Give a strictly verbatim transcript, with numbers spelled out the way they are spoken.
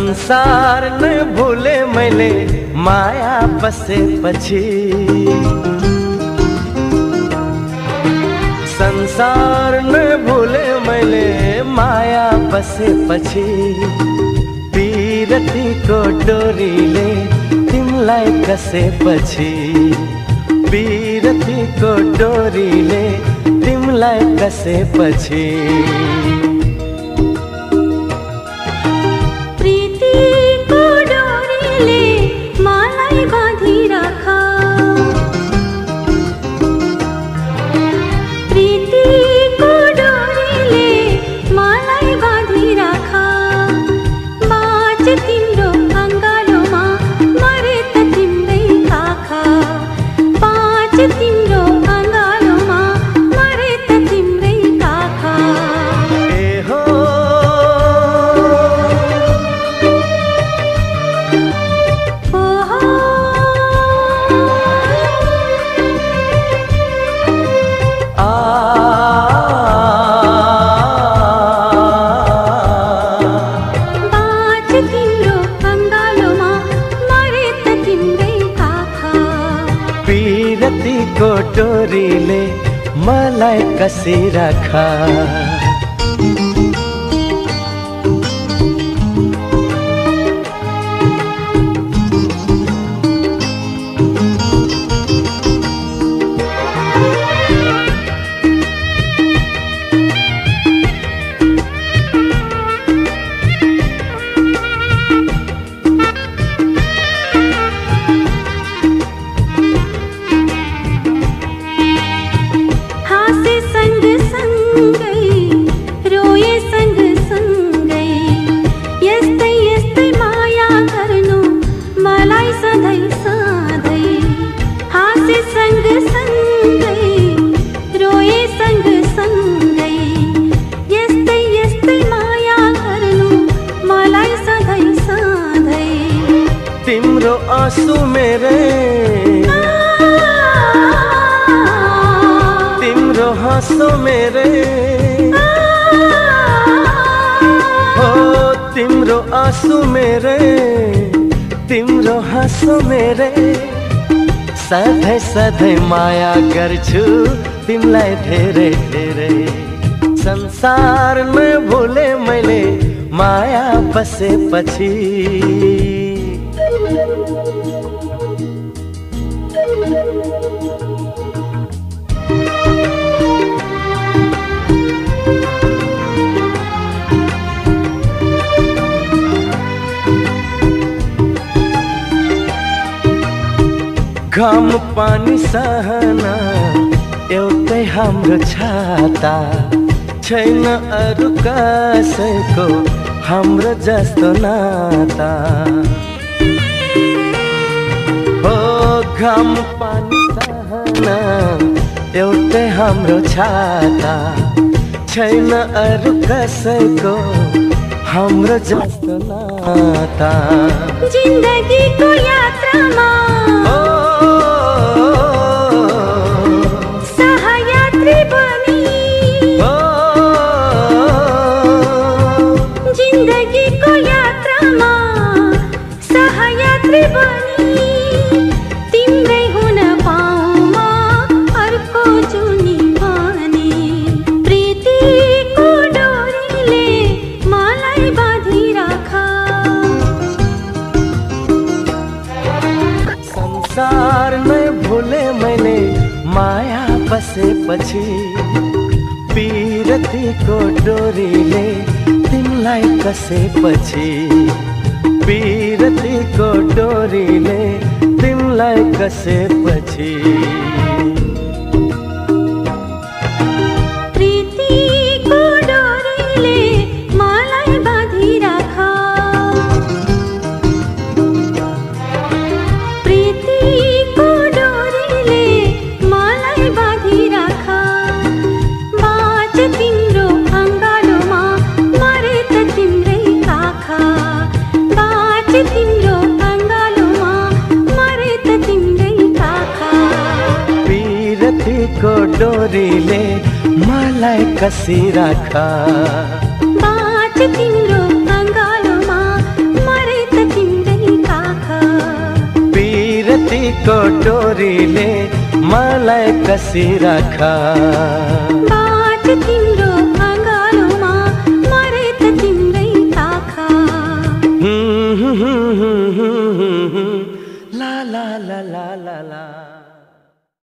संसार न भूले मैले माया बसेपछि, संसार न भूले मैले माया बसेपछि, पीरतीको डोरीले तिमलाई कसेपछि, पीरतीको डोरीले तिमलाई कसेपछि। प्रीतिको डोरीले मलाई बाँधिराख, प्रीतिको डोरीले मलाई बाँधिराख, बाँच तिम्रो अङ्गालोमा मरे त तिम्रै आँखा, बाँच तिम्रो अङ्गालोमा मरे त तिम्रै आँखा। ए हो पीरतीको डोरीले मलाई कसिराख। तिम्रो आँसु मेरे, तिम्रो हाँसो मेरे, हो तिम्रो आँसु मेरे, तिम्रो हाँसो मेरे, सधैँ सधैँ माया गर्छु तिमीलाई धेरै धेरै। संसार न भुले मैले माया बसेपछि, घाम पानी सहना एउटै हाम्रो छाता, छैन अरू कसैको हाम्रो जस्तो नाता। हो घाम पानी सहना एउटै हाम्रो छाता, छैन अरू कसैको हाम्रो जस्तो नाता। जिन्दगीको यात्रामा सहयात्री बनी, जिन्दगीको यात्रामा सहयात्री बनी, तिम्रै हुन पाऊँ म अर्को जुनी बनी। प्रीतिको डोरीले मलाई बाँधिराख, संसार नै भुले मैले माया बसेपछि, पीरतीको डोरीले तिमलाई कसेपछि, पीरतीको डोरीले तिमलाई कसेपछि। प्रीतिको डोरीले मलाई बाँधिराख, प्रीतिको डोरीले मलाई बाँधिराख, बाँच तिम्रो अङ्गालोमा मरे त तिम्रै आँखा, बाँच तिम्रो अङ्गालोमा मरे त तिम्रै आँखा। पीरतीको डोरीले मलाई कसिराख, बाँच तिम्रो अङ्गालोमा को डोरीले मलाई कसी राख।